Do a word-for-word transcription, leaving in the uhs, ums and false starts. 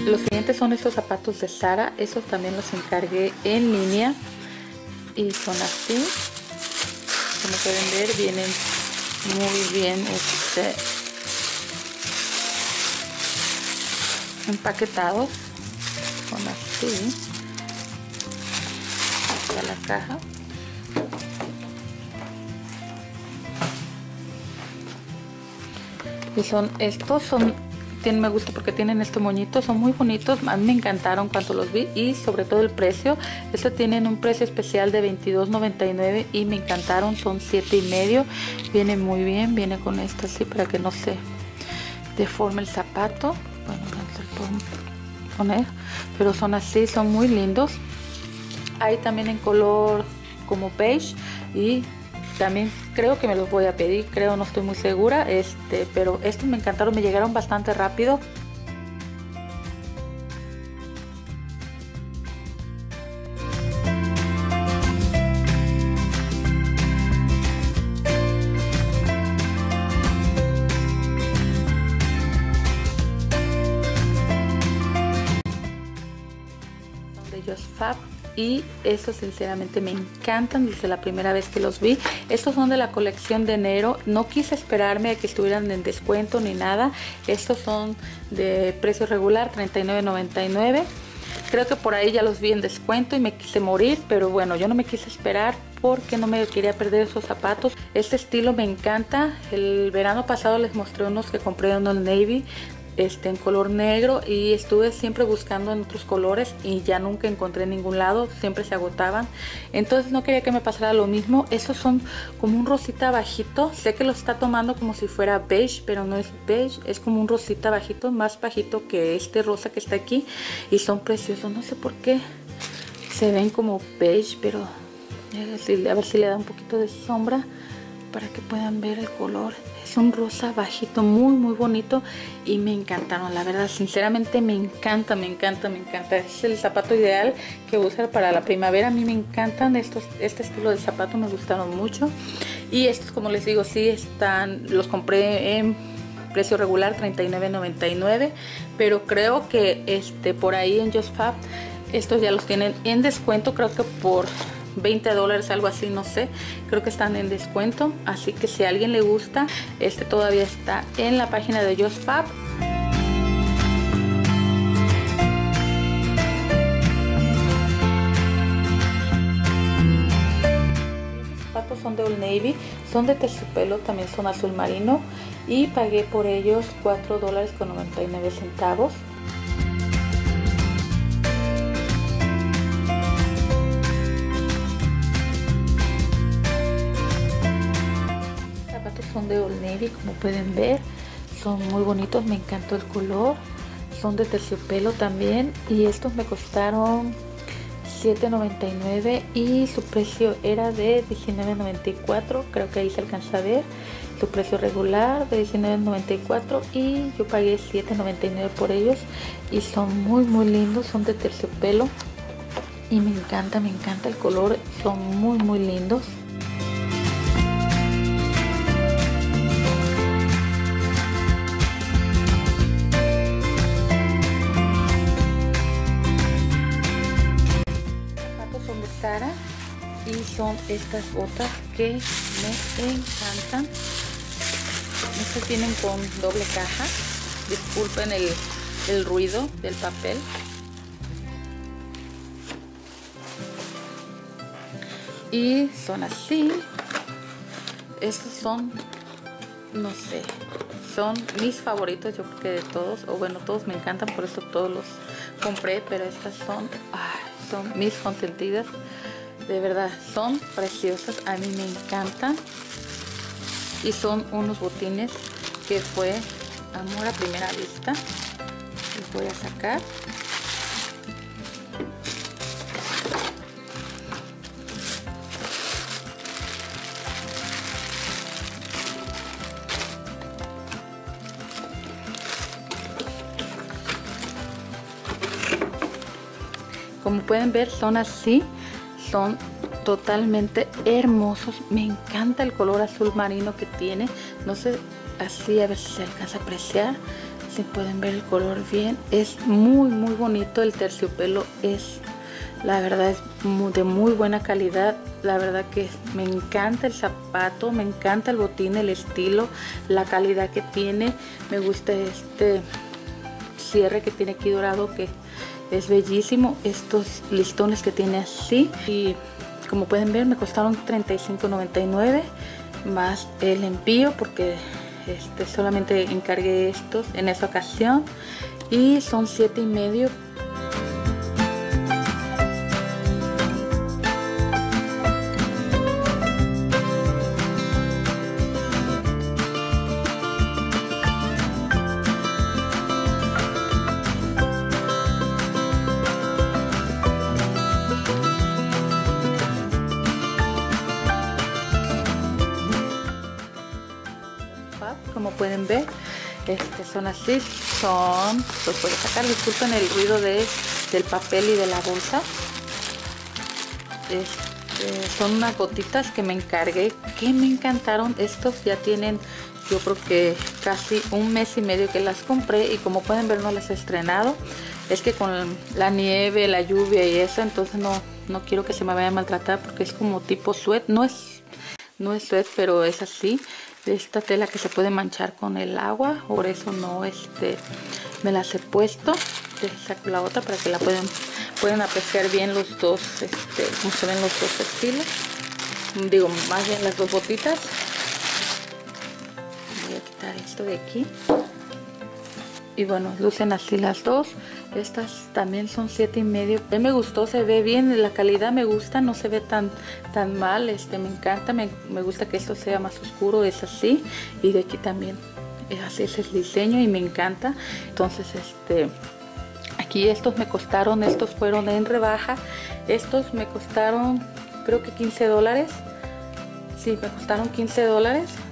Los siguientes son estos zapatos de Zara. Esos también los encargué en línea y son así. Como pueden ver, vienen muy bien este, empaquetados. Son así. Hacia la caja. Y son estos, son, tienen, me gusta porque tienen este moñito, son muy bonitos, a mí me encantaron cuando los vi y sobre todo el precio. Estos tienen un precio especial de veintidós noventa y nueve y me encantaron, son siete y medio, viene muy bien, viene con esto así para que no se deforme el zapato. Bueno, no se pueden poner, pero son así, son muy lindos. Hay también en color como beige y también creo que me los voy a pedir, creo, no estoy muy segura, este, pero estos me encantaron, me llegaron bastante rápido. Son de Just Fab. Y estos sinceramente me encantan desde la primera vez que los vi. Estos son de la colección de enero. No quise esperarme a que estuvieran en descuento ni nada. Estos son de precio regular, treinta y nueve noventa y nueve. Creo que por ahí ya los vi en descuento y me quise morir. Pero bueno, yo no me quise esperar porque no me quería perder esos zapatos. Este estilo me encanta. El verano pasado les mostré unos que compré, unos navy. Este, en color negro y estuve siempre buscando en otros colores y ya nunca encontré en ningún lado, siempre se agotaban, entonces no quería que me pasara lo mismo. Estos son como un rosita bajito, sé que lo está tomando como si fuera beige, pero no es beige, es como un rosita bajito, más bajito que este rosa que está aquí y son preciosos, no sé por qué se ven como beige, pero a ver si, a ver si le da un poquito de sombra para que puedan ver el color. Es un rosa bajito muy muy bonito y me encantaron, la verdad, sinceramente me encanta, me encanta, me encanta. Es el zapato ideal que usar para la primavera. A mí me encantan estos, este estilo de zapato, me gustaron mucho. Y estos, como les digo, sí están, los compré en precio regular, treinta y nueve noventa y nueve, pero creo que este por ahí en Just Fab estos ya los tienen en descuento, creo que por veinte dólares, algo así, no sé, creo que están en descuento, así que si a alguien le gusta, este todavía está en la página de Just Fab. Estos zapatos son de Old Navy, son de terciopelo, también son azul marino y pagué por ellos cuatro dólares con noventa y nueve centavos. Son de Old Navy, como pueden ver, son muy bonitos, me encantó el color, son de terciopelo también y estos me costaron siete noventa y nueve y su precio era de diecinueve noventa y cuatro, creo que ahí se alcanza a ver su precio regular de diecinueve noventa y cuatro y yo pagué siete noventa y nueve por ellos y son muy muy lindos, son de terciopelo y me encanta, me encanta el color, son muy muy lindos. Zara y son estas botas que me encantan. Estas vienen con doble caja, disculpen el, el ruido del papel. Y son así. Estos son, no sé, son mis favoritos, yo creo que de todos, o bueno, todos me encantan, por eso todos los compré, pero estas son, ay, son mis consentidas, de verdad, son preciosas, a mí me encantan y son unos botines que fue amor a primera vista. Los voy a sacar. Como pueden ver, son así, son totalmente hermosos. Me encanta el color azul marino que tiene. No sé, así a ver si se alcanza a apreciar. si pueden ver el color bien, es muy muy bonito. El terciopelo es, la verdad, es muy, de muy buena calidad. La verdad que me encanta el zapato, me encanta el botín, el estilo, la calidad que tiene. Me gusta este cierre que tiene aquí dorado, que es bellísimo. Estos listones que tiene así, y como pueden ver me costaron treinta y cinco noventa y nueve más el envío, porque este solamente encargué estos en esa ocasión, y son siete y medio. Como pueden ver, este, son así, son, los puedo sacar, disculpen el ruido de, del papel y de la bolsa. Este, son unas gotitas que me encargué, que me encantaron. Estos ya tienen, yo creo que casi un mes y medio que las compré, y como pueden ver no las he estrenado. Es que con la nieve, la lluvia y eso, entonces no, no quiero que se me vaya a maltratar, porque es como tipo suet, no es, no es suet, pero es así, de esta tela que se puede manchar con el agua. Por eso no este me las he puesto. Les saco la otra para que la puedan pueden apreciar bien los dos, este, como se ven los dos estilos, digo más bien las dos botitas. Voy a quitar esto de aquí, y bueno, lucen así las dos. Estas también son siete y medio. A mí me gustó, se ve bien, la calidad me gusta, no se ve tan tan mal. Este me encanta, me, me gusta que esto sea más oscuro, es así, y de aquí también es así, ese es el diseño y me encanta. Entonces este aquí estos me costaron, estos fueron en rebaja, estos me costaron creo que quince dólares. Sí, me costaron quince dólares.